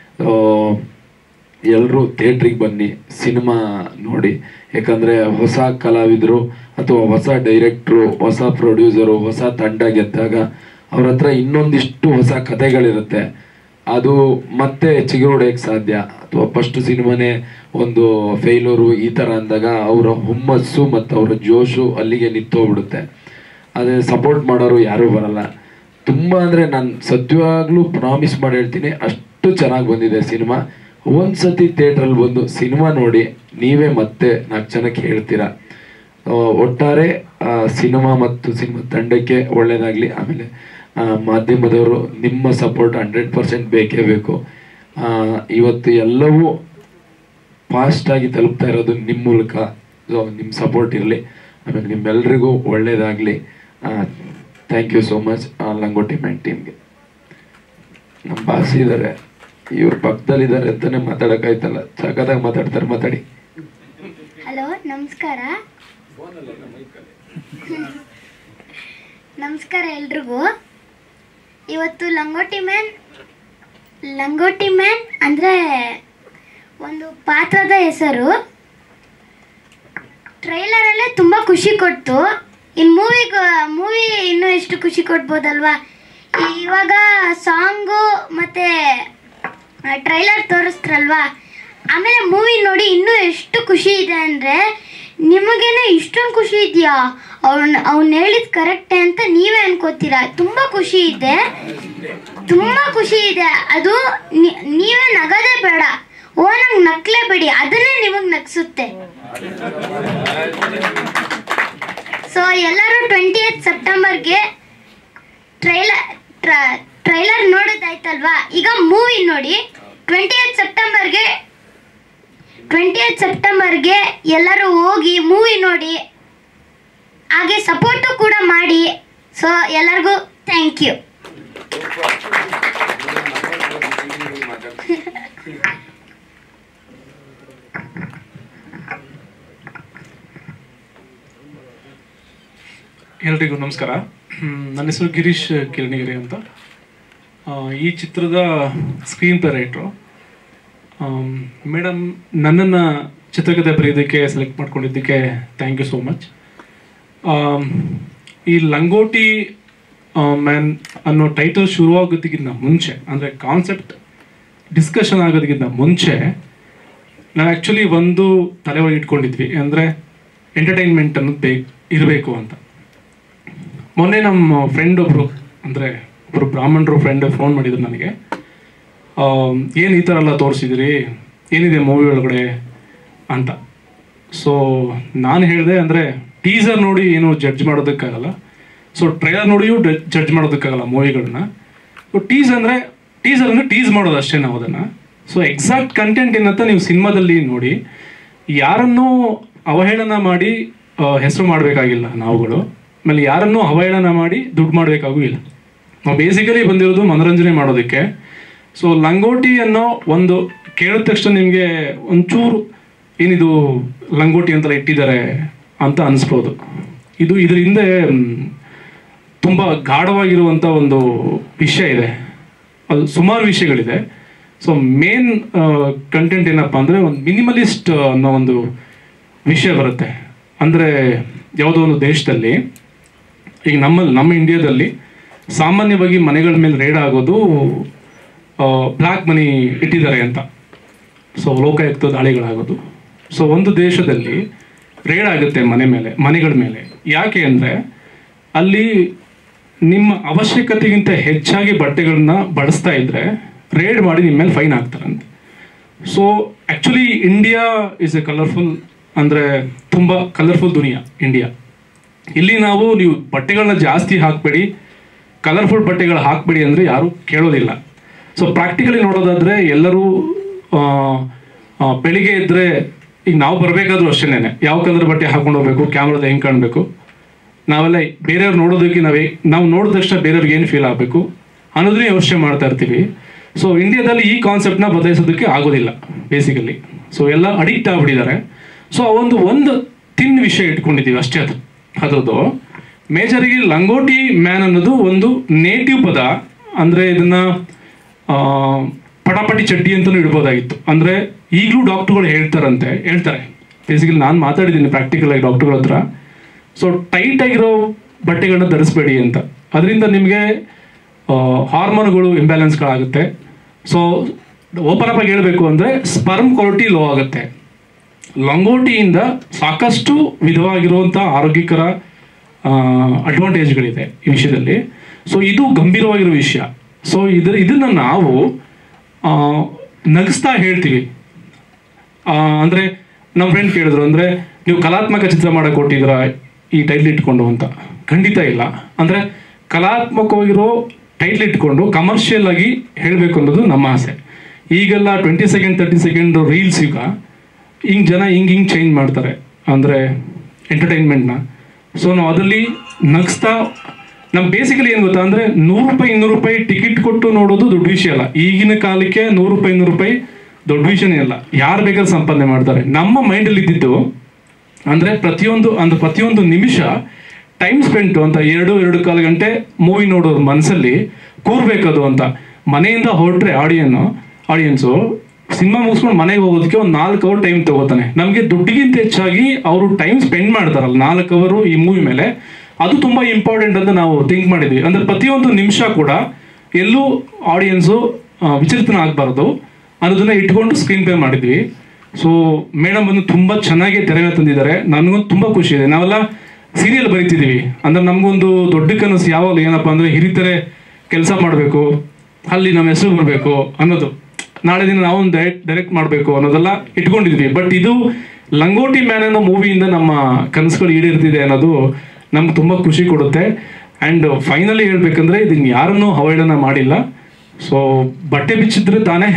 ಎಲ್ಲರೂ ಥಿಯೇಟ್ರಿಗೆ ಬನ್ನಿ, ಸಿನಿಮಾ ನೋಡಿ. ಯಾಕಂದರೆ ಹೊಸ ಕಲಾವಿದರು ಅಥವಾ ಹೊಸ ಡೈರೆಕ್ಟ್ರು, ಹೊಸ ಪ್ರೊಡ್ಯೂಸರು, ಹೊಸ ತಂಡ ಗೆದ್ದಾಗ ಅವ್ರ ಹತ್ರ ಇನ್ನೊಂದಿಷ್ಟು ಹೊಸ ಕಥೆಗಳಿರುತ್ತೆ. ಅದು ಮತ್ತೆ ಚಿಗುರೊಡೆಯಕ್ಕೆ ಸಾಧ್ಯ. ಅಥವಾ ಫಸ್ಟ್ ಸಿನಿಮಾನೇ ಒಂದು ಫೇಲ್ಯೂರು ಈ ಥರ ಅಂದಾಗ ಅವರ ಹುಮ್ಮಸ್ಸು ಮತ್ತು ಅವರ ಜೋಶು ಅಲ್ಲಿಗೆ ನಿಂತೋಗ್ಬಿಡುತ್ತೆ. ಅದೇ ಸಪೋರ್ಟ್ ಮಾಡೋರು ಯಾರೂ ಬರಲ್ಲ. ತುಂಬ ಅಂದರೆ ನಾನು ಸತ್ಯವಾಗ್ಲೂ ಪ್ರಾಮಿಸ್ ಮಾಡಿ ಹೇಳ್ತೀನಿ, ಅಷ್ಟು ಚೆನ್ನಾಗಿ ಬಂದಿದೆ ಸಿನಿಮಾ. ಒಂದು ಸತಿ ಥಿಯೇಟ್ರಲ್ಲಿ ಬಂದು ಸಿನಿಮಾ ನೋಡಿ ನೀವೇ ಮತ್ತೆ 4 ಜನಕ್ಕೆ ಹೇಳ್ತೀರಾ. ಒಟ್ಟಾರೆ ಸಿನಿಮಾ ಮತ್ತು ಸಿನಿಮಾ ತಂಡಕ್ಕೆ ಒಳ್ಳೆಯದಾಗಲಿ. ಆಮೇಲೆ ಮಾಧ್ಯಮದವರು ನಿಮ್ಮ ಸಪೋರ್ಟ್ 100% ಬೇಕೇ ಬೇಕು. ಇವತ್ತು ಎಲ್ಲವೂ ಫಾಸ್ಟಾಗಿ ತಲುಪ್ತಾ ಇರೋದು ನಿಮ್ಮ ಮೂಲಕ. ಸೊ ನಿಮ್ಮ ಸಪೋರ್ಟ್ ಇರಲಿ. ಆಮೇಲೆ ನಿಮ್ಮೆಲ್ರಿಗೂ ಒಳ್ಳೆಯದಾಗಲಿ. Thank you so much langoti man ಟೀಮ್ಗೆ. ನಮ್ಮ ಬಾಸ್ ಇದ್ದಾರೆ, ಇವ್ರ ಪಕ್ಕದಲ್ಲಿದ್ದಾರೆ ಅಂತಾನೆ ಮಾತಾಡೋಕ್ಕಾಯ್ತಲ್ಲ, ಸಖತ್ತಾಗಿ ಮಾತಾಡ್ತಾರೆ. ಮಾತಾಡಿ. ಹಲೋ, ನಮಸ್ಕಾರ. ನಮಸ್ಕಾರ ಎಲ್ರಿಗೂ. ಇವತ್ತು ಲಂಗೋಟಿ ಮ್ಯಾನ್ ಅಂದರೆ ಒಂದು ಪಾತ್ರದ ಹೆಸರು. ಟ್ರೈಲರಲ್ಲೇ ತುಂಬ ಖುಷಿ ಕೊಡ್ತು. ಇನ್ನು ಮೂವಿ ಇನ್ನೂ ಎಷ್ಟು ಖುಷಿ ಕೊಡ್ಬೋದಲ್ವಾ. ಇವಾಗ ಸಾಂಗು ಮತ್ತು ಟ್ರೈಲರ್ ತೋರಿಸ್ತಾರಲ್ವಾ, ಆಮೇಲೆ ಮೂವಿ ನೋಡಿ ಇನ್ನೂ ಎಷ್ಟು ಖುಷಿ ಇದೆ ಅಂದರೆ, ನಿಮಗೇನೆ ಇಷ್ಟೊಂದು ಖುಷಿ ಇದೆಯಾ, ಅವ್ನು ಹೇಳಿದ್ ಕರೆಕ್ಟೇ ಅಂತ ನೀವೇ ಅನ್ಕೋತೀರಾ. ತುಂಬ ಖುಷಿ ಇದೆ, ತುಂಬ ಖುಷಿ ಇದೆ. ಅದು ನೀವೇ ನಗದೇ ಬೇಡ, ನಂಗೆ ನಕ್ಲೇ ಬಿಡಿ, ಅದನ್ನೇ ನಿಮಗೆ ನಗಿಸುತ್ತೆ. ಸೊ ಎಲ್ಲರೂ 20th ಸೆಪ್ಟೆಂಬರ್ಗೆ ಟ್ರೈಲರ್ ನೋಡೋದಾಯ್ತಲ್ವಾ, ಈಗ ಮೂವಿ ನೋಡಿ. 20th ಸೆಪ್ಟೆಂಬರ್ಗೆ ಎಲ್ಲರೂ ಹೋಗಿ ಮೂವಿ ನೋಡಿ, ಹಾಗೆ ಸಪೋರ್ಟು ಕೂಡ ಮಾಡಿ. ಸೊ ಎಲ್ಲರಿಗೂ ಥ್ಯಾಂಕ್ ಯು. ಎಲ್ರಿಗೂ ನಮಸ್ಕಾರ. ನನ್ನ ಹೆಸರು ಗಿರೀಶ್ ಕಿರಣಿಗಿರಿ ಅಂತ. ಈ ಚಿತ್ರದ ಸ್ಕ್ರೀನ್ ಪ್ಲೇ ರೈಟ್ರು. ಮೇಡಮ್, ನನ್ನನ್ನು ಚಿತ್ರಕಥೆ ಬರೆಯೋದಕ್ಕೆ ಸೆಲೆಕ್ಟ್ ಮಾಡ್ಕೊಂಡಿದ್ದಕ್ಕೆ ಥ್ಯಾಂಕ್ ಯು ಸೋ ಮಚ್. ಈ ಲಂಗೋಟಿ ಮ್ಯಾನ್ ಅನ್ನೋ ಟೈಟಲ್ ಶುರುವಾಗೋದಕ್ಕಿಂತ ಮುಂಚೆ, ಅಂದರೆ ಕಾನ್ಸೆಪ್ಟ್ ಡಿಸ್ಕಷನ್ ಆಗೋದಕ್ಕಿಂತ ಮುಂಚೆ ನಾವು ಆ್ಯಕ್ಚುಲಿ ಒಂದು ತಲೆ ಒಳಗೆ ಇಟ್ಕೊಂಡಿದ್ವಿ, ಅಂದರೆ ಎಂಟರ್ಟೈನ್ಮೆಂಟ್ ಅನ್ನೋದು ಇರಬೇಕು ಅಂತ. ಮೊನ್ನೆ ನಮ್ಮ ಫ್ರೆಂಡ್ ಒಬ್ಬರು ಬ್ರಾಹ್ಮಣರು ಫ್ರೆಂಡ್ ಫೋನ್ ಮಾಡಿದ್ರು ನನಗೆ, ಏನು ಈ ಥರ ಎಲ್ಲ ತೋರಿಸಿದಿರಿ, ಏನಿದೆ ಮೂವಿ ಒಳಗಡೆ ಅಂತ. ಸೊ ನಾನು ಹೇಳಿದೆ, ಅಂದರೆ ಟೀಸರ್ ನೋಡಿ ಏನು ಜಡ್ಜ್ ಮಾಡೋದಕ್ಕಾಗಲ್ಲ, ಸೊ ಟ್ರೈಲರ್ ನೋಡಿಯೂ ಜಡ್ಜ್ ಮಾಡೋದಕ್ಕಾಗಲ್ಲ ಮೂವಿಗಳನ್ನ. ಸೊ ಟೀಸರ್ ಅಂದರೆ ಟೀಸ್ ಮಾಡೋದು ಅಷ್ಟೇ ನಾವು ಅದನ್ನು. ಸೊ ಎಕ್ಸಾಕ್ಟ್ ಕಂಟೆಂಟ್ ಏನಂತ ನೀವು ಸಿನಿಮಾದಲ್ಲಿ ನೋಡಿ. ಯಾರನ್ನೂ ಅವಹೇಳನ ಮಾಡಿ ಹೆಸರು ಮಾಡಬೇಕಾಗಿಲ್ಲ ನಾವುಗಳು, ಆಮೇಲೆ ಯಾರನ್ನೂ ಅವಹೇಳನ ಮಾಡಿ ದುಡ್ಡು ಮಾಡಬೇಕಾಗೂ ಇಲ್ಲ. ನಾವು ಬೇಸಿಕಲಿ ಬಂದಿರೋದು ಮನೋರಂಜನೆ ಮಾಡೋದಕ್ಕೆ. ಸೊ ಲಂಗೋಟಿ ಅನ್ನೋ ಒಂದು ಕೇಳಿದ ತಕ್ಷಣ ನಿಮಗೆ ಒಂಚೂರು ಏನಿದು ಲಂಗೋಟಿ ಅಂತೆಲ್ಲ ಇಟ್ಟಿದ್ದಾರೆ ಅಂತ ಅನಿಸ್ಬೋದು. ಇದ್ರ ಹಿಂದೆ ತುಂಬ ಗಾಢವಾಗಿರುವಂಥ ಒಂದು ವಿಷಯ ಇದೆ, ಅದು ಸುಮಾರು ವಿಷಯಗಳಿದೆ. ಸೊ ಮೇನ್ ಕಂಟೆಂಟ್ ಏನಪ್ಪ ಅಂದರೆ ಒಂದು ಮಿನಿಮಲಿಸ್ಟ್ ಅನ್ನೋ ಒಂದು ವಿಷಯ ಬರುತ್ತೆ. ಅಂದರೆ ಯಾವುದೋ ಒಂದು ದೇಶದಲ್ಲಿ, ಈಗ ನಮ್ಮ ಇಂಡಿಯಾದಲ್ಲಿ ಸಾಮಾನ್ಯವಾಗಿ ಮನೆಗಳ ಮೇಲೆ ರೇಡ್ ಆಗೋದು ಬ್ಲ್ಯಾಕ್ ಮನಿ ಇಟ್ಟಿದ್ದಾರೆ ಅಂತ. ಸೊ ಲೋಕಾಯುಕ್ತ ದಾಳಿಗಳಾಗೋದು. ಸೊ ಒಂದು ದೇಶದಲ್ಲಿ ರೇಡ್ ಆಗುತ್ತೆ ಮನೆಗಳ ಮೇಲೆ. ಯಾಕೆ ಅಂದರೆ ಅಲ್ಲಿ ನಿಮ್ಮ ಅವಶ್ಯಕತೆಗಿಂತ ಹೆಚ್ಚಾಗಿ ಬಟ್ಟೆಗಳನ್ನ ಬಳಸ್ತಾ ಇದ್ದರೆ ರೇಡ್ ಮಾಡಿ ನಿಮ್ಮ ಮೇಲೆ ಫೈನ್ ಹಾಕ್ತಾರಂತೆ. So actually India is a colourful, ಅಂದರೆ ತುಂಬ ಕಲರ್ಫುಲ್ ದುನಿಯಾ ಇಂಡಿಯಾ. ಇಲ್ಲಿ ನೀವು ಬಟ್ಟೆಗಳನ್ನ ಜಾಸ್ತಿ ಹಾಕಬೇಡಿ, ಕಲರ್ಫುಲ್ ಬಟ್ಟೆಗಳು ಹಾಕಬೇಡಿ ಅಂದರೆ ಯಾರೂ ಕೇಳೋದಿಲ್ಲ. ಸೊ ಪ್ರಾಕ್ಟಿಕಲಿ ನೋಡೋದಾದರೆ ಎಲ್ಲರೂ ಬೆಳಿಗ್ಗೆ ಇದ್ದರೆ, ಈಗ ನಾವು ಬರಬೇಕಾದ್ರೂ ಅಷ್ಟೇನೆ ಯಾವ ಕಲರ್ ಬಟ್ಟೆ ಹಾಕೊಂಡು ಹೋಗ್ಬೇಕು, ಕ್ಯಾಮ್ರಾದ ಹೆಂಗೆ ಕಾಣಬೇಕು, ನಾವೆಲ್ಲ ಬೇರೆಯವ್ರು ನೋಡೋದಕ್ಕೆ ನಾವು ನೋಡಿದ ತಕ್ಷಣ ಬೇರೆಯವ್ರಿಗೆ ಏನು ಫೀಲ್ ಆಗಬೇಕು ಅನ್ನೋದನ್ನೇ ಯೋಚನೆ ಮಾಡ್ತಾ ಇರ್ತೀವಿ. ಸೊ ಇಂಡಿಯಾದಲ್ಲಿ ಈ ಕಾನ್ಸೆಪ್ಟನ್ನ ಬದಲಾಯಿಸೋದಕ್ಕೆ ಆಗೋದಿಲ್ಲ ಬೇಸಿಕಲಿ. ಸೊ ಎಲ್ಲ ಅಡಿಕ್ಟ್ ಆಗಿಬಿಟ್ಟಿದ್ದಾರೆ. ಸೊ ಒಂದು ತಿನ್ ವಿಷಯ ಇಟ್ಕೊಂಡಿದ್ದೀವಿ ಅಷ್ಟೇ. ಅದರದ್ದು ಮೇಜರಿಗೆ ಲಂಗೋಟಿ ಮ್ಯಾನ್ ಅನ್ನೋದು ಒಂದು ನೇಟಿವ್ ಪದ. ಅಂದರೆ ಇದನ್ನು ಪಟಾಪಟಿ ಚಡ್ಡಿ ಅಂತಲೂ ಇಡ್ಬೋದಾಗಿತ್ತು. ಅಂದರೆ ಈಗಲೂ ಡಾಕ್ಟ್ರುಗಳು ಹೇಳ್ತಾರೆ ಬೇಸಿಕಲಿ. ನಾನು ಮಾತಾಡಿದ್ದೀನಿ ಪ್ರಾಕ್ಟಿಕಲ್ ಆಗಿ ಡಾಕ್ಟ್ರುಗಳ ಹತ್ರ. ಸೊ ಟೈಟ್ ಆಗಿರೋ ಬಟ್ಟೆಗಳನ್ನ ಧರಿಸ್ಬೇಡಿ ಅಂತ. ಅದರಿಂದ ನಿಮಗೆ ಹಾರ್ಮೋನ್ಗಳು ಇಂಬ್ಯಾಲೆನ್ಸ್ಗಳಾಗುತ್ತೆ. ಸೊ ಓಪನ್ ಅಪ್ ಆಗಿ ಹೇಳಬೇಕು ಅಂದರೆ ಸ್ಪರ್ಮ್ ಕ್ವಾಲಿಟಿ ಲೋ ಆಗುತ್ತೆ. ಲಂಗೋಟಿಯಿಂದ ಸಾಕಷ್ಟು ವಿಧವಾಗಿರುವಂಥ ಆರೋಗ್ಯಕರ ಅಡ್ವಾಂಟೇಜ್ಗಳಿದೆ ಈ ವಿಷಯದಲ್ಲಿ. ಸೊ ಇದು ಗಂಭೀರವಾಗಿರೋ ವಿಷಯ. ಸೊ ಇದನ್ನು ನಾವು ನಗಿಸ್ತಾ ಹೇಳ್ತೀವಿ. ಅಂದರೆ ನಮ್ಮ ಫ್ರೆಂಡ್ ಕೇಳಿದ್ರು, ಅಂದರೆ ನೀವು ಕಲಾತ್ಮಕ ಚಿತ್ರ ಮಾಡಕ್ಕೆ ಕೊಟ್ಟಿದ್ದೀರಾ ಈ ಟೈಟ್ಲ್ ಇಟ್ಕೊಂಡು ಅಂತ. ಖಂಡಿತ ಇಲ್ಲ. ಅಂದರೆ ಕಲಾತ್ಮಕವಾಗಿರೋ ಟೈಟ್ಲ್ ಇಟ್ಕೊಂಡು ಕಮರ್ಷಿಯಲ್ ಆಗಿ ಹೇಳಬೇಕು ಅನ್ನೋದು ನಮ್ಮ ಆಸೆ. ಈಗೆಲ್ಲ 20 ಸೆಕೆಂಡ್ 30 ಸೆಕೆಂಡ್ ರೀಲ್ಸ್ ಈಗ ಜನ ಹಿಂಗೆ ಚೇಂಜ್ ಮಾಡ್ತಾರೆ, ಅಂದರೆ ಎಂಟರ್ಟೈನ್ಮೆಂಟ್ನ. ಸೊ ನಾವು ಅದರಲ್ಲಿ ನಗಿಸ್ತಾ ನಮ್ಮ ಬೇಸಿಕಲಿ ಏನು ಗೊತ್ತಾ, ಅಂದರೆ 100 ರೂಪಾಯಿ 200 ರೂಪಾಯಿ ಟಿಕೆಟ್ ಕೊಟ್ಟು ನೋಡೋದು ದೊಡ್ಡ ವಿಷಯ ಅಲ್ಲ. ಈಗಿನ ಕಾಲಕ್ಕೆ 100 ರೂಪಾಯಿ 200 ರೂಪಾಯಿ ದೊಡ್ಡ ವಿಷಯನೇ ಅಲ್ಲ. ಯಾರು ಬೇಕಾದ್ರೂ ಸಂಪಾದನೆ ಮಾಡ್ತಾರೆ. ನಮ್ಮ ಮೈಂಡಲ್ಲಿ ಇದ್ದಿದ್ದು ಅಂದರೆ ಪ್ರತಿಯೊಂದು ನಿಮಿಷ ಟೈಮ್ ಸ್ಪೆಂಟು ಅಂತ 2.5 ಗಂಟೆ ಮೂವಿ ನೋಡೋರು ಮನಸ್ಸಲ್ಲಿ ಕೂರ್ಬೇಕದು ಅಂತ. ಮನೆಯಿಂದ ಹೊರಟ್ರೆ ಆಡಿಯನ್ಸು ಸಿನಿಮಾ ಮುಗಿಸ್ಕೊಂಡು ಮನೆಗೆ ಹೋಗೋದಕ್ಕೆ ಒಂದು 4 ಅವರ್ ಟೈಮ್ ತಗೋತಾನೆ. ನಮಗೆ ದುಡ್ಡಿಗಿಂತ ಹೆಚ್ಚಾಗಿ ಅವರು ಟೈಮ್ ಸ್ಪೆಂಡ್ ಮಾಡ್ತಾರಲ್ಲ 4 ಅವರು ಈ ಮೂವಿ ಮೇಲೆ, ಅದು ತುಂಬ ಇಂಪಾರ್ಟೆಂಟ್ ಅಂತ ನಾವು ಥಿಂಕ್ ಮಾಡಿದ್ವಿ. ಅಂದರೆ ಪ್ರತಿಯೊಂದು ನಿಮಿಷ ಕೂಡ ಎಲ್ಲೂ ಆಡಿಯನ್ಸು ವಿಚಲಿತನ ಆಗಬಾರ್ದು ಅನ್ನೋದನ್ನ ಇಟ್ಕೊಂಡು ಸ್ಕ್ರೀನ್ ಪ್ಲೇ ಮಾಡಿದ್ವಿ. ಸೊ ಮೇಡಮ್ ಬಂದು ತುಂಬ ಚೆನ್ನಾಗಿ ತೆರೆ ಮೇಲೆ ತಂದಿದ್ದಾರೆ. ನನಗೊಂದು ತುಂಬ ಖುಷಿ ಇದೆ. ನಾವೆಲ್ಲ ಸೀರಿಯಲ್ ಬರೀತಿದ್ದೀವಿ, ಅಂದರೆ ನಮಗೊಂದು ದೊಡ್ಡ ಕನಸು ಯಾವಾಗಲೂ ಏನಪ್ಪ ಅಂದರೆ ಹಿರಿತರೆ ಕೆಲಸ ಮಾಡಬೇಕು, ಅಲ್ಲಿ ನಮ್ಮ ಹೆಸರು ಬರಬೇಕು ಅನ್ನೋದು, ನಾಳೆ ದಿನ ನಾವೊಂದು ಡೈರೆಕ್ಟ್ ಮಾಡಬೇಕು ಅನ್ನೋದೆಲ್ಲ ಇಟ್ಕೊಂಡಿದ್ವಿ. ಬಟ್ ಇದು ಲಂಗೋಟಿ ಮ್ಯಾನ್ ಅನ್ನೋ ಮೂವಿಯಿಂದ ನಮ್ಮ ಕನಸುಗಳು ಈಡೇರ್ತಿದೆ ಅನ್ನೋದು ನಮ್ಗೆ ತುಂಬ ಖುಷಿ ಕೊಡುತ್ತೆ. ಆ್ಯಂಡ್ ಫೈನಲಿ ಹೇಳ್ಬೇಕಂದ್ರೆ ಇದನ್ನು ಯಾರನ್ನೂ ಅವಹೇಳನ ಮಾಡಿಲ್ಲ. ಸೊ ಬಟ್ಟೆ ಬಿಚ್ಚಿದ್ರೆ ತಾನೇ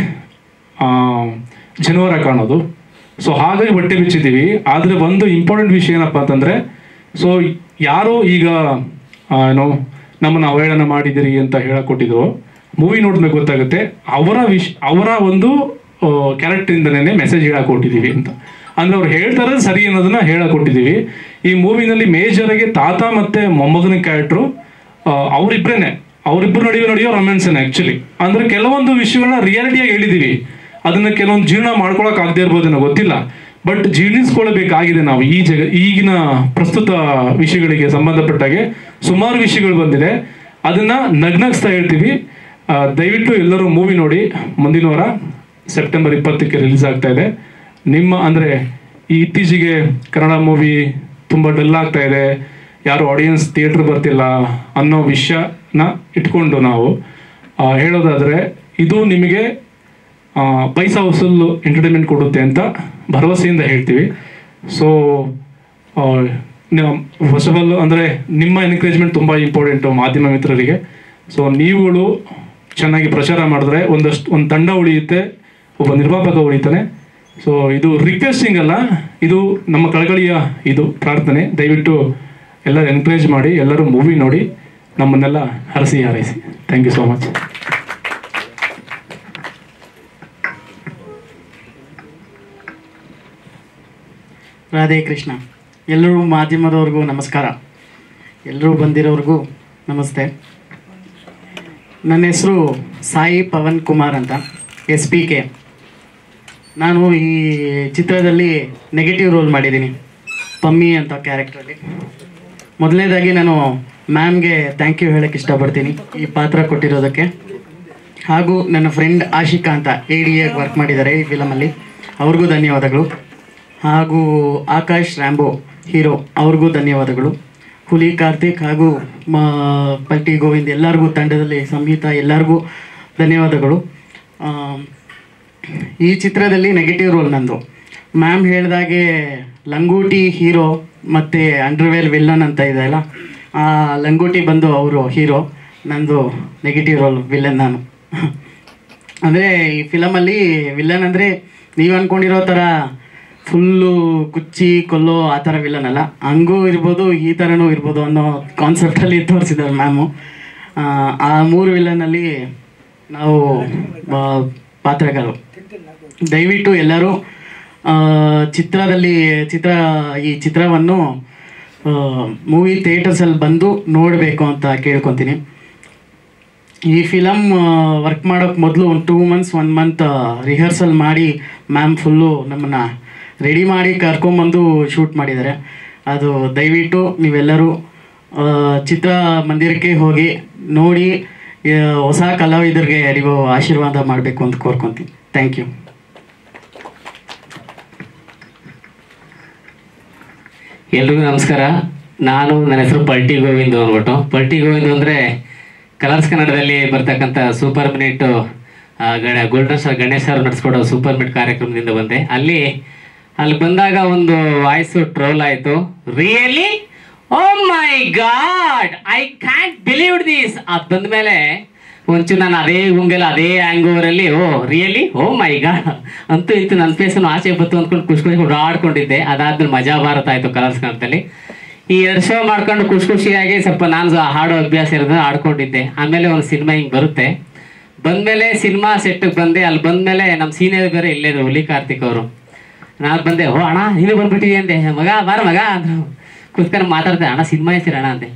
ಜನವರ ಕಾಣೋದು. ಸೊ ಹಾಗಾಗಿ ಬಟ್ಟೆ ಬಿಚ್ಚಿದ್ದೀವಿ. ಆದರೆ ಒಂದು ಇಂಪಾರ್ಟೆಂಟ್ ವಿಷಯ ಏನಪ್ಪ ಅಂತಂದರೆ, ಸೊ ಯಾರೋ ಈಗ ನಮ್ಮನ್ನು ಅವಹೇಳನ ಮಾಡಿದಿರಿ ಅಂತ ಹೇಳಕೊಟ್ಟಿದ್ರು, ಮೂವಿ ನೋಡಿದ್ಮೇಲೆ ಗೊತ್ತಾಗುತ್ತೆ ಅವರ ಒಂದು ಕ್ಯಾರೆಕ್ಟರಿಂದನೇ ಮೆಸೇಜ್ ಹೇಳಕೊಟ್ಟಿದ್ದೀವಿ ಅಂತ. ಅಂದ್ರೆ ಅವ್ರು ಹೇಳ್ತಾರೆ ಸರಿ ಅನ್ನೋದನ್ನ ಹೇಳಕೊಟ್ಟಿದ್ದೀವಿ. ಈ ಮೂವಿನಲ್ಲಿ ಮೇಜರಾಗಿ ತಾತ ಮತ್ತೆ ಮೊಮ್ಮಗನ ಕ್ಯಾರೆಕ್ಟ್ರು ಅವರಿಬ್ಬರು ನಡುವೆ ನಡೆಯೋ ರೊಮ್ಯಾನ್ಸೇನೆ ಆ್ಯಕ್ಚುಲಿ. ಅಂದ್ರೆ ಕೆಲವೊಂದು ವಿಷಯಗಳನ್ನ ರಿಯಾಲಿಟಿಯಾಗಿ ಹೇಳಿದ್ದೀವಿ, ಅದನ್ನ ಕೆಲವೊಂದು ಜೀರ್ಣ ಮಾಡ್ಕೊಳಕ್ ಆಗದೆ ಇರ್ಬೋದೇನೋ ಗೊತ್ತಿಲ್ಲ, ಬಟ್ ಜೀರ್ಣಿಸ್ಕೊಳ್ಬೇಕಾಗಿದೆ ನಾವು. ಈಗಿನ ಪ್ರಸ್ತುತ ವಿಷಯಗಳಿಗೆ ಸಂಬಂಧಪಟ್ಟಾಗೆ ಸುಮಾರು ವಿಷಯಗಳು ಬಂದಿದೆ, ಅದನ್ನ ನಗ್ನಗಿಸ್ತಾ ಹೇಳ್ತೀವಿ. ದಯವಿಟ್ಟು ಎಲ್ಲರೂ ಮೂವಿ ನೋಡಿ. ಮುಂದಿನ ವಾರ ಸೆಪ್ಟೆಂಬರ್ 20ಕ್ಕೆ ರಿಲೀಸ್ ಆಗ್ತಾ ಇದೆ. ಅಂದರೆ ಈ ಇತ್ತೀಚೆಗೆ ಕನ್ನಡ ಮೂವಿ ತುಂಬ ಡಲ್ ಆಗ್ತಾ ಇದೆ, ಯಾರು ಆಡಿಯನ್ಸ್ ಥಿಯೇಟ್ರ್ ಬರ್ತಿಲ್ಲ ಅನ್ನೋ ವಿಷಯನ ಇಟ್ಕೊಂಡು ನಾವು ಹೇಳೋದಾದರೆ, ಇದು ನಿಮಗೆ ಪೈಸಾ ವಸೂಲು ಎಂಟರ್ಟೈನ್ಮೆಂಟ್ ಕೊಡುತ್ತೆ ಅಂತ ಭರವಸೆಯಿಂದ ಹೇಳ್ತೀವಿ. ಸೊ ಫಸ್ಟ್ ಆಫ್ ಆಲ್ ಅಂದರೆ ನಿಮ್ಮ ಎನ್ಕರೇಜ್ಮೆಂಟ್ ತುಂಬ ಇಂಪಾರ್ಟೆಂಟು ಮಾಧ್ಯಮ ಮಿತ್ರರಿಗೆ. ಸೊ ನೀವುಗಳು ಚೆನ್ನಾಗಿ ಪ್ರಚಾರ ಮಾಡಿದ್ರೆ ಒಂದು ತಂಡ ಉಳಿಯುತ್ತೆ, ಒಬ್ಬ ನಿರ್ಮಾಪಕ ಉಳಿತಾನೆ. ಸೊ ಇದು ರಿಕ್ವೆಸ್ಟಿಂಗ್ ಅಲ್ಲ, ಇದು ನಮ್ಮ ಕಳಕಳಿಯ ಇದು ಪ್ರಾರ್ಥನೆ. ದಯವಿಟ್ಟು ಎಲ್ಲರೂ ಎನ್ಕರೇಜ್ ಮಾಡಿ, ಎಲ್ಲರೂ ಮೂವಿ ನೋಡಿ, ನಮ್ಮನ್ನೆಲ್ಲ ಹರಸಿ ಹಾರೈಸಿ. Thank you so much. Radhe Krishna. ಎಲ್ಲರೂ ಮಾಧ್ಯಮದವ್ರಿಗೂ ನಮಸ್ಕಾರ, ಎಲ್ಲರೂ ಬಂದಿರೋರಿಗೂ ನಮಸ್ತೆ. ನನ್ನ ಹೆಸರು ಸಾಯಿ ಪವನ್ ಕುಮಾರ್ ಅಂತ, SPK. ನಾನು ಈ ಚಿತ್ರದಲ್ಲಿ ನೆಗೆಟಿವ್ ರೋಲ್ ಮಾಡಿದ್ದೀನಿ, ಪಮ್ಮಿ ಅಂತ ಕ್ಯಾರೆಕ್ಟ್ರಲ್ಲಿ. ಮೊದಲನೇದಾಗಿ ನಾನು ಮ್ಯಾಮ್ಗೆ ಥ್ಯಾಂಕ್ ಯು ಹೇಳೋಕ್ಕೆ ಇಷ್ಟಪಡ್ತೀನಿ ಈ ಪಾತ್ರ ಕೊಟ್ಟಿರೋದಕ್ಕೆ. ಹಾಗೂ ನನ್ನ ಫ್ರೆಂಡ್ ಆಶಿಕಾ ಅಂತ ADA ವರ್ಕ್ ಮಾಡಿದ್ದಾರೆ ಈ ಫಿಲಮಲ್ಲಿ, ಅವ್ರಿಗೂ ಧನ್ಯವಾದಗಳು. ಹಾಗೂ ಆಕಾಶ್ ರ್ಯಾಂಬೋ ಹೀರೋ, ಅವ್ರಿಗೂ ಧನ್ಯವಾದಗಳು. ಹುಲಿ ಕಾರ್ತಿಕ್ ಹಾಗೂ ಪಲ್ಟಿ ಗೋವಿಂದ್ ಎಲ್ಲರಿಗೂ, ತಂಡದಲ್ಲಿ ಸಂಹಿತಾ ಎಲ್ಲರಿಗೂ ಧನ್ಯವಾದಗಳು. ಈ ಚಿತ್ರದಲ್ಲಿ ನೆಗೆಟಿವ್ ರೋಲ್ ನಂದು. ಮ್ಯಾಮ್ ಹೇಳಿದಾಗೆ ಲಂಗೋಟಿ ಹೀರೋ ಮತ್ತು ಅಂಡರ್ವೇರ್ ವಿಲ್ಲನ್ ಅಂತ ಇದೆ ಅಲ್ಲ, ಆ ಲಂಗೋಟಿ ಬಂದು ಅವರು ಹೀರೋ, ನಂದು ನೆಗೆಟಿವ್ ರೋಲ್ ವಿಲ್ಲನ್ ನಾನು. ಅಂದರೆ ಈ ಫಿಲಮಲ್ಲಿ ವಿಲ್ಲನ್ ಅಂದರೆ ನೀವು ಅಂದ್ಕೊಂಡಿರೋ ಥರ ಫುಲ್ಲು ಕುಚ್ಚಿ ಕೊಲ್ಲೋ ಆ ಥರ ವಿಲ್ಲನ್ ಅಲ್ಲ, ಹಂಗೂ ಇರ್ಬೋದು ಈ ಥರನೂ ಇರ್ಬೋದು ಅನ್ನೋ ಕಾನ್ಸೆಪ್ಟಲ್ಲಿ ತೋರಿಸಿದ್ದಾರೆ ಮ್ಯಾಮು. ಆ 3 ವಿಲ್ಲನಲ್ಲಿ ನಾವು ಪಾತ್ರಗಳು. ದಯವಿಟ್ಟು ಎಲ್ಲರೂ ಈ ಚಿತ್ರವನ್ನು ಮೂವಿ ಥಿಯೇಟರ್ಸಲ್ಲಿ ಬಂದು ನೋಡಬೇಕು ಅಂತ ಕೇಳ್ಕೊತೀನಿ. ಈ ಫಿಲಮ್ ವರ್ಕ್ ಮಾಡೋಕ್ಕೆ ಮೊದಲು ಒಂದು 2 ಮಂತ್ಸ್ 1 ಮಂತ್ ರಿಹರ್ಸಲ್ ಮಾಡಿ ಮ್ಯಾಮ್ ಫುಲ್ಲು ನಮ್ಮನ್ನು ರೆಡಿ ಮಾಡಿ ಕರ್ಕೊಂಬಂದು ಶೂಟ್ ಮಾಡಿದ್ದಾರೆ. ಅದು ದಯವಿಟ್ಟು ನೀವೆಲ್ಲರೂ ಚಿತ್ರಮಂದಿರಕ್ಕೆ ಹೋಗಿ ನೋಡಿ, ಹೊಸ ಕಲಾವಿದರಿಗೆ ನೀವು ಆಶೀರ್ವಾದ ಮಾಡಬೇಕು ಅಂತ ಕೋರ್ಕೊತೀನಿ. Thank you. ಎಲ್ರಿಗೂ ನಮಸ್ಕಾರ. ನನ್ನ ಹೆಸರು ಪಲ್ಟಿ ಗೋವಿಂದ್ ಅಂದ್ಬಿಟ್ಟು. ಪಲ್ಟಿ ಗೋವಿಂದ್ ಅಂದರೆ ಕಲರ್ಸ್ ಕನ್ನಡದಲ್ಲಿ ಬರ್ತಕ್ಕಂಥ super minute golden star Ganesh ಅವರು ನಡೆಸ್ಕೊಡೋ ಸೂಪರ್ ಮಿನಿಟ್ ಕಾರ್ಯಕ್ರಮದಿಂದ ಬಂದೆ. ಅಲ್ಲಿ ಬಂದಾಗ ಒಂದು ವಾಯ್ಸು ಟ್ರೋಲ್ ಆಯಿತು, really oh my God I can't believe this. ಅದು ಬಂದಮೇಲೆ ಒಂಚೂರು ನಾನು ಅದೇ ಗುಂಗೆಲ್ಲ ಅದೇ ಹ್ಯಾಂಗೋವರಲ್ಲಿ ರಿಯಲಿ ಓ ಮೈ ಗಾಡ್ ಅಂತೂ ಇಂತೂ ನನ್ನ ಫೇಸನ್ನು ಆಚೆ ಬತ್ತು ಅಂದ್ಕೊಂಡು ಖುಷಿ ಆಡ್ಕೊಂಡಿದ್ದೆ. ಅದಾದ್ಮೇಲೆ ಮಜಾ ಭಾರತ ಆಯಿತು ಕಲರ್ಸ್ ಕನ್ನಡದಲ್ಲಿ. ಈ 2 ಶೋ ಮಾಡ್ಕೊಂಡು ಖುಷಿಯಾಗಿ ಸ್ವಲ್ಪ ನಾನು ಹಾಡೋ ಅಭ್ಯಾಸ ಇರೋದನ್ನ ಆಡ್ಕೊಂಡಿದ್ದೆ. ಆಮೇಲೆ ಒಂದು ಸಿನಿಮಾ ಹಿಂಗೆ ಬರುತ್ತೆ, ಬಂದಮೇಲೆ ಸಿನಿಮಾ ಸೆಟ್ಟಿಗೆ ಬಂದೆ. ಅಲ್ಲಿ ಬಂದಮೇಲೆ ನಮ್ಮ ಸೀನಿಯರ್ ಬೇರೆ ಇಲ್ಲೇ ಹುಲಿ ಕಾರ್ತಿಕ್ ಅವರು. ನಾನು ಬಂದೆ, ಅಣ್ಣ ನೀನು ಬಂದ್ಬಿಟ್ಟಿದೆ ಅಂದೆ. ಮಗ ಬಾರ ಮಗ ಅಂದರು. ಕುತ್ಕೊಂಡು ಮಾತಾಡ್ದೆ, ಅಣ್ಣ ಸಿನಿಮಾ ಹೆಸರು ಅಣ್ಣ ಅಂದೆ.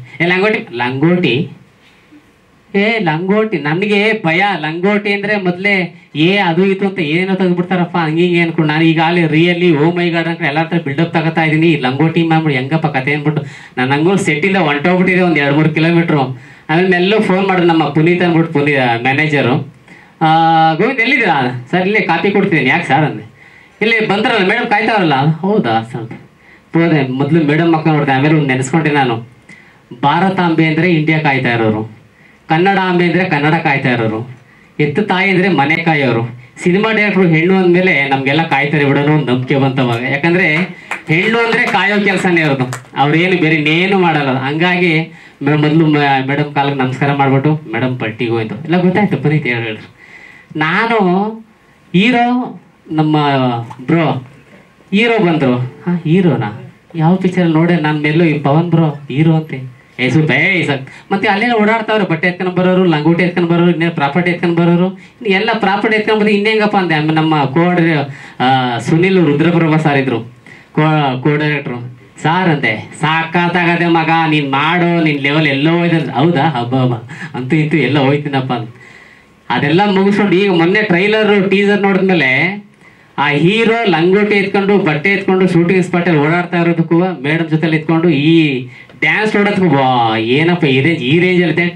ಲಂಗೋಟಿ ನನಗೆ ಭಯ. ಲಂಗೋಟಿ ಅಂದರೆ ಮೊದಲೇ ಅದು ಇದು ಅಂತ ಏನೋ ತೆಗೆದ್ಬಿಡ್ತಾರಪ್ಪ ಹಂಗೆ ಅನ್ಕೊಂಡು ನಾನು ಈಗಾಗಲೇ ರಿಯಲಿ ಓ ಮೈ ಗಾಡ್ ಅಂತ ಎಲ್ಲ ಥರ ಬಿಲ್ಡಪ್ ತಗೋತಾ ಇದ್ದೀನಿ. ಲಂಗೋಟಿ ಮಾಡ್ಬಿಟ್ಟು ಹೆಂಗಪ್ಪ ಕತೆ ಅಂದ್ಬಿಟ್ಟು ನಾನು ಹಂಗೂ ಸೆಟ್ಟಿಂದ ಹೊಂಟೋಗ್ಬಿಟ್ಟಿದೆ ಒಂದು 2-3 ಕಿಲೋಮೀಟ್ರು. ಆಮೇಲೆ ಮೆಲ್ಲೋ ಫೋನ್ ಮಾಡಿದ್ರು ನಮ್ಮ ಪುನೀತ್ ಅಂದ್ಬಿಟ್ಟು ಮ್ಯಾನೇಜರು. ಗೋವಿಂದ್ ಎಲ್ಲಿದ್ದೀರಾ ಸರ್? ಇಲ್ಲೇ ಕಾಪಿ ಕೊಡ್ತಿದ್ದೀನಿ. ಯಾಕೆ ಸರ್ ಅಂದೆ. ಇಲ್ಲಿ ಬಂದ್ರಲ್ಲ ಮೇಡಮ್ ಕಾಯ್ತಾವ್ರಲ್ಲ. ಹೌದಾ ಸರ್ ಹೋದೆ. ಮೊದಲು ಮೇಡಮ್ ಮಕ್ಕ ನೋಡಿದೆ, ಆಮೇಲೆ ಒಂದು ನೆನೆಸ್ಕೊಂಡೆ ನಾನು. ಭಾರತಾಂಬೆ ಅಂದರೆ ಇಂಡಿಯಾ ಕಾಯ್ತಾ ಇರೋರು, ಕನ್ನಡ ಅಂಬೆ ಅಂದರೆ ಕನ್ನಡ ಕಾಯ್ತಾ ಇರೋರು, ಎತ್ತು ತಾಯಿ ಅಂದರೆ ಮನೆ ಕಾಯೋರು. ಸಿನಿಮಾ ಡೈರೆಕ್ಟ್ರು ಹೆಣ್ಣು ಅಂದಮೇಲೆ ನಮಗೆಲ್ಲ ಕಾಯ್ತಾರೆ ಬಿಡೋನು ಒಂದು ನಂಬಿಕೆ ಬಂತವಾಗ. ಯಾಕಂದರೆ ಹೆಣ್ಣು ಅಂದರೆ ಕಾಯೋ ಕೆಲಸನೇ ಇರೋದು, ಅವ್ರೇನು ಬೇರೆ ಇನ್ನೇನು ಮಾಡಲ್ಲ. ಹಂಗಾಗಿ ಮೊದಲು ಮೇಡಮ್ ಕಾಲಿಗೆ ನಮಸ್ಕಾರ ಮಾಡಿಬಿಟ್ಟು ಮೇಡಮ್ ಪಲ್ಟಿ ಗೋವಿಂದು ಎಲ್ಲ ಗೊತ್ತಾಯ್ತು ಪುನೀತ್ ಹೇಳಿದ್ರು. ನಾನು ಹೀರೋ ನಮ್ಮ ಬ್ರೋ ಹೀರೋ ಬಂದರು. ಹೀರೋನಾ ಯಾವ ಪಿಕ್ಚರಲ್ಲಿ ನೋಡೆ? ನಾನು ಮೇಲೂ ಈ ಪವನ್ ಬ್ರೋ ಹೀರೋ ಅಂತೆ ಮತ್ತೆ ಅಲ್ಲೆಲ್ಲ ಓಡಾಡ್ತಾವ್ರೆ, ಬಟ್ಟೆ ಎತ್ಕೊಂಡ್ ಬರೋರು, ಲಂಗೋಟಿ ಎತ್ಕೊಂಡ್ ಬರೋರು, ಇನ್ನೇನು ಪ್ರಾಪರ್ಟಿ ಎತ್ಕೊಂಡ್ ಬರೋರು, ಎಲ್ಲ ಪ್ರಾಪರ್ಟಿ ಎತ್ಕೊಂಡ್ ಬಂದು ಇನ್ನೇಂಗಪ್ಪ ಅಂದೆ. ನಮ್ಮ ಸುನಿಲ್ ರುದ್ರಪ್ರಭಾ ಸಾರ್ ಇದ್ರು, ಕೋ ಡೈರೆಕ್ಟ್ರು. ಸಾರ್ ಅಂತೆ, ಸಾಕಾಗದೆ ಮಗ, ನೀನ್ ಮಾಡೋ, ನಿನ್ ಲೆವೆಲ್ ಎಲ್ಲೋ ಹೋಯ್ತ. ಹೌದಾ, ಹಬ್ಬ ಅಂತೂ ಇಂತೂ ಎಲ್ಲ ಹೋಯ್ತೀನಪ್ಪ ಅಂತ. ಅದೆಲ್ಲ ಮುಗಿಸ್ಕೊಂಡು ಈಗ ಮೊನ್ನೆ ಟ್ರೈಲರ್ ಟೀಸರ್ ನೋಡಿದ್ಮೇಲೆ ಆ ಹೀರೋ ಲಂಗೋಟಿ ಎತ್ಕೊಂಡು ಬಟ್ಟೆ ಎತ್ಕೊಂಡು ಶೂಟಿಂಗ್ ಸ್ಪಾಟಲ್ಲಿ ಓಡಾಡ್ತಾ ಇರೋದಕ್ಕೂ ಮೇಡಮ್ ಜೊತೆಲಿ ಎತ್ಕೊಂಡು ಈ ಡ್ಯಾನ್ಸ್ ನೋಡೋದಕ್ಕೂ ಏನಪ್ಪ ಈ ರೇಂಜಲ್ಲಿ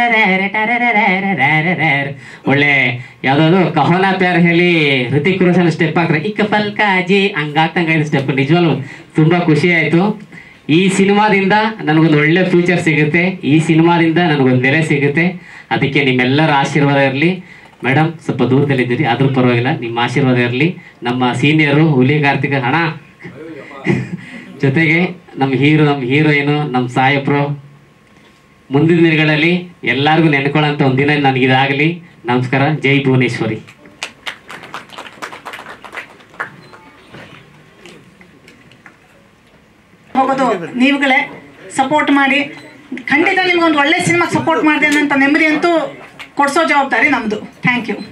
ಒಳ್ಳೆ ಯಾವ್ದಾದ್ರು ಕಹೋನಾ ಪ್ಯಾರ್ ಹೇಳಿ ಹೃತಿಕ್ ರೋಷನ್ ಸ್ಟೆಪ್ ಹಾಕ್ರೆ ಇಕ್ಕ ಫಲ್ಕಾಜಿ ಹಂಗಾಗ್ತಂಗ ಸ್ಟೆಪ್. ನಿಜವಾಗ್ಲೂ ತುಂಬಾ ಖುಷಿ ಆಯ್ತು. ಈ ಸಿನಿಮಾದಿಂದ ನನಗೊಂದು ಒಳ್ಳೆ ಫ್ಯೂಚರ್ ಸಿಗುತ್ತೆ, ಈ ಸಿನಿಮಾದಿಂದ ನನಗೊಂದು ಬೆಲೆ ಸಿಗುತ್ತೆ. ಅದಕ್ಕೆ ನಿಮ್ಮೆಲ್ಲರ ಆಶೀರ್ವಾದ ಇರಲಿ. ಮೇಡಮ್ ಸ್ವಲ್ಪ ದೂರದಲ್ಲಿದ್ದೀರಿ, ಆದ್ರೂ ಪರವಾಗಿಲ್ಲ, ನಿಮ್ಮ ಆಶೀರ್ವಾದ ಇರಲಿ. ನಮ್ಮ ಸೀನಿಯರು ಹುಲಿ ಕಾರ್ತಿಕ ಹಣ ಜೊತೆಗೆ ನಮ್ಮ ಹೀರೋಯಿನು, ನಮ್ಮ ಸಾಹೇಬ್ರು, ಮುಂದಿನ ದಿನಗಳಲ್ಲಿ ಎಲ್ಲರಿಗೂ ನೆನ್ಕೊಳ್ಳೋಂಥ ಒಂದು ದಿನ ನನಗಿದಾಗಲಿ. ನಮಸ್ಕಾರ. ಜೈ ಭುವನೇಶ್ವರಿ. ಹೋಗೋದು ನೀವುಗಳೇ ಸಪೋರ್ಟ್ ಮಾಡಿ, ಖಂಡಿತ ನಿಮ್ಗೊಂದು ಒಳ್ಳೆ ಸಿನಿಮಾಗೆ ಸಪೋರ್ಟ್ ಮಾಡಿದೆ ಅನ್ನೋಂಥ ನೆಮ್ಮದಿ ಅಂತೂ ಕೊಡಿಸೋ ಜವಾಬ್ದಾರಿ ನಮ್ಮದು. Thank you.